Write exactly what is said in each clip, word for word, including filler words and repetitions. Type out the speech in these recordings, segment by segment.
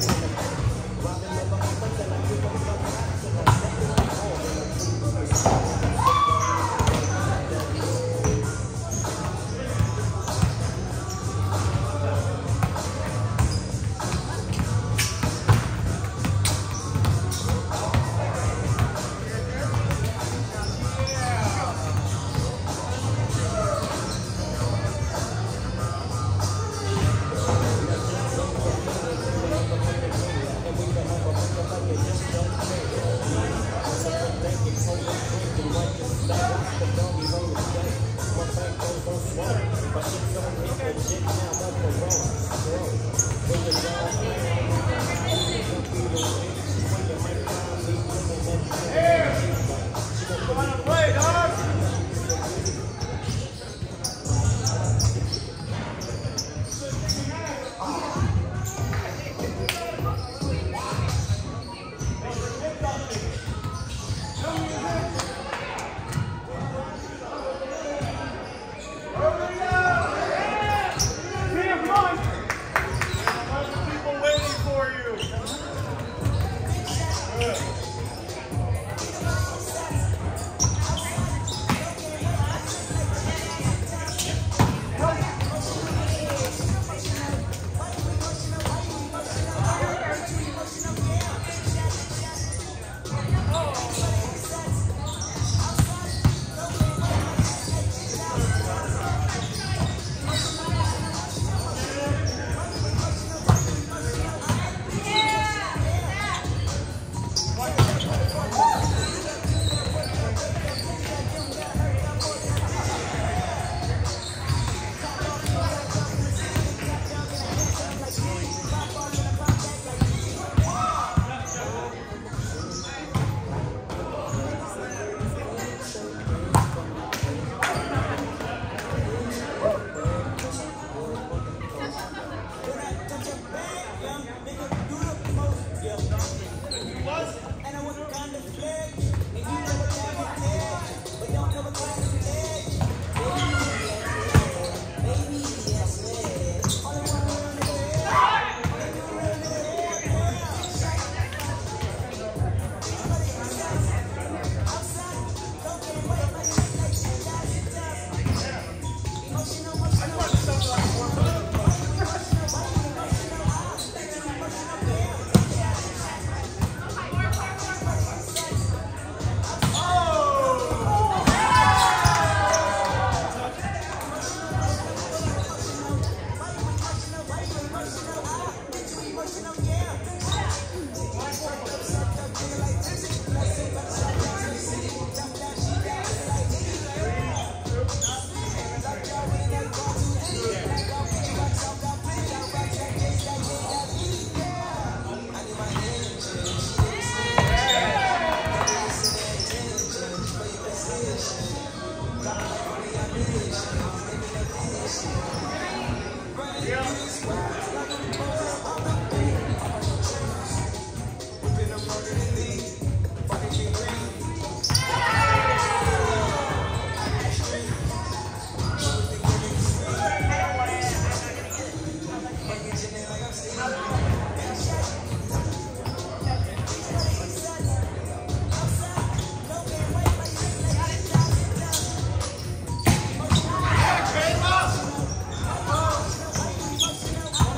Come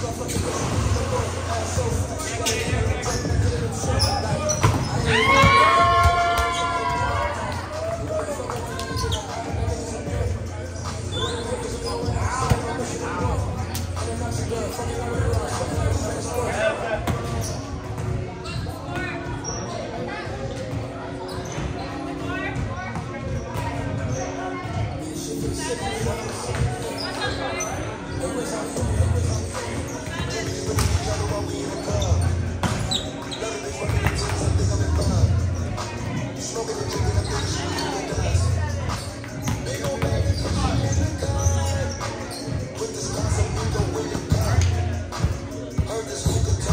Heard this hookah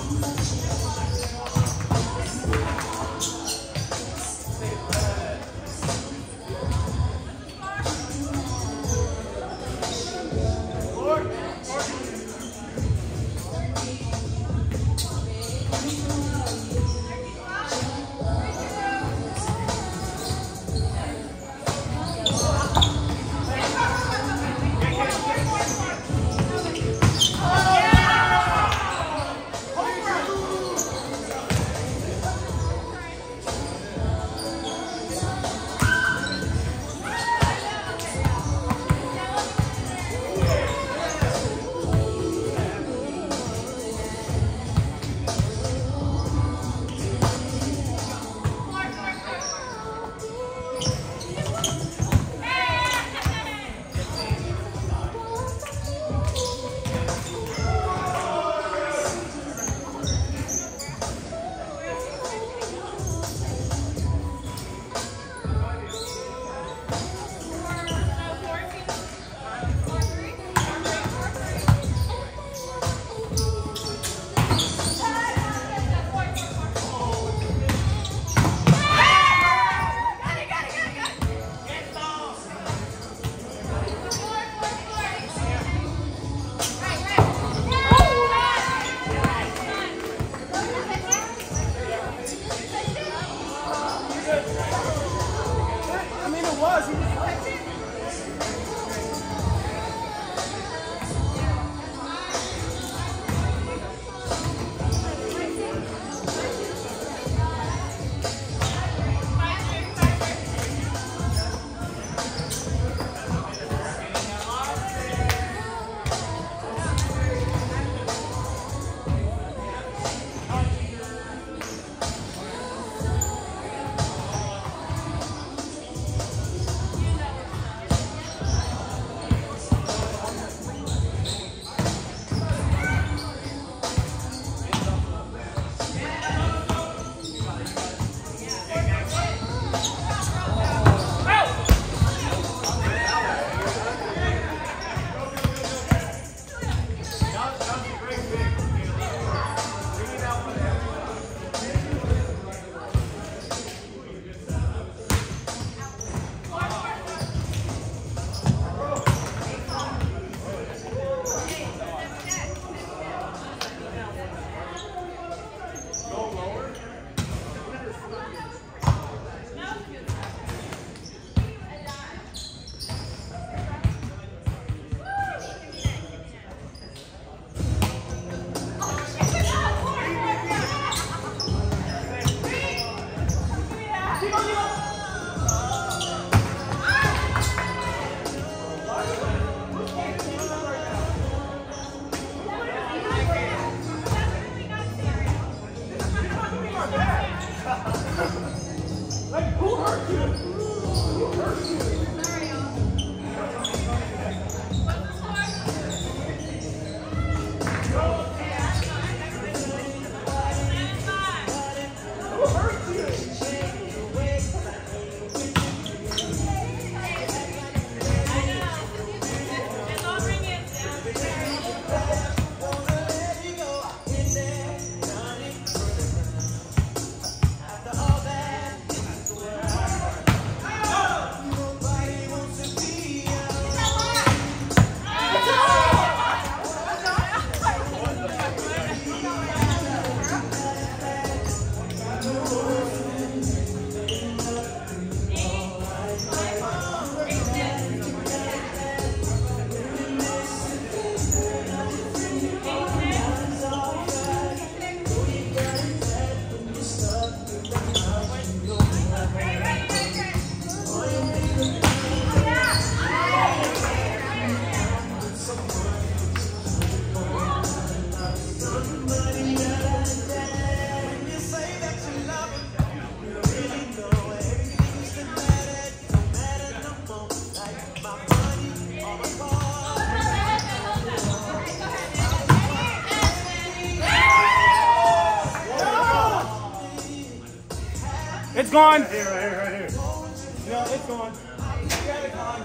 It's gone. Right here, right here, right here. No, it's gone. Yeah, it's gone.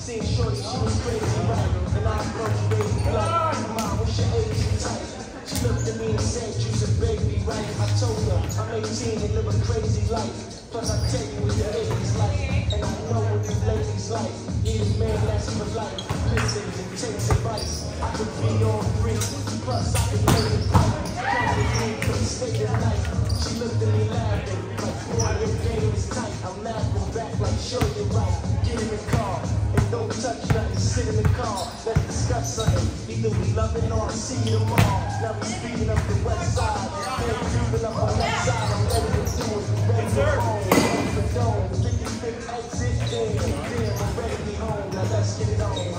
seen shorty, she was crazy, right? And I approached baby like, mom, what's your age and type? She looked at me and said, you's a baby, right? I told her, I'm eighteen and live a crazy life. Plus I tell you what the ladies like, and I know what the ladies like. Yeah, man, that's for life. Listen and takes advice. I could be all three, plus I could play the pipe. Come with me, please stay the night. She looked at me laughing, like, boy, your game is tight. I'm laughing back like, sure you're right. Get in the car, and don't touch nothing. Sit in the car, let's discuss something. Either we love it or I'll see you tomorrow. Now we speeding up the west side, then creeping up on that side. I'm ready to do it, ready to home. The dome, fifty-fifth exit, damn, damn, I'm ready to be home. Now let's get it on.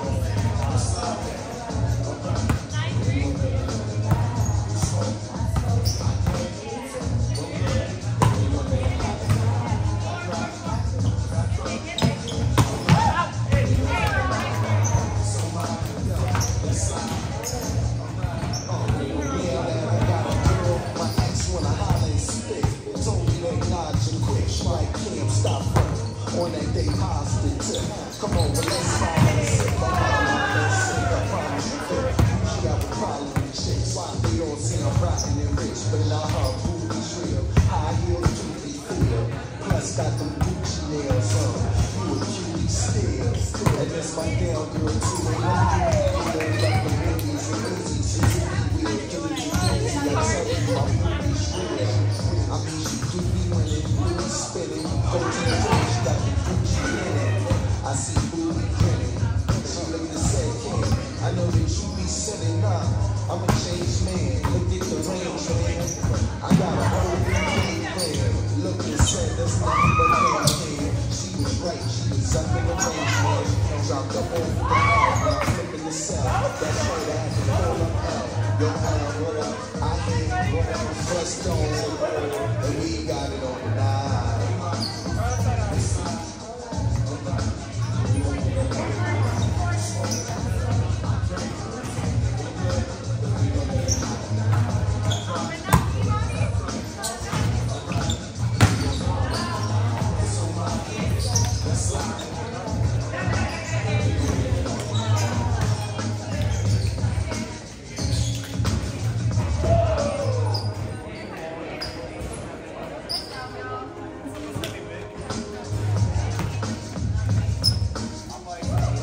On that day hostage, come on, well, let's fall and sit my mama, let's sing, I promise you fit. She got a problem with chicks, why they all say I'm rockin' and rich, but now her booty's real, high heels to be feel, plus got them Gucci nails on, you a cutie still, and that's my damn girl too, and I'm doing it, like the movies and movies, and you be real, give it to me, I tell you my booty's real, I mean she do be when it really spinning, you go to the she got the Gucci in it. I see booty grinning. She looked and said, King, I know that you be sitting up. I'm a changed man. Look at the range, man. I got a whole new game plan. Look and said, that's nothing but game plan. She was right. She was up in the range, man. Dropped up over the house. Now I'm flipping the cell. That's right. I had to pull up out. Yo, Al, what up? I hit it. First stone. And we got it on.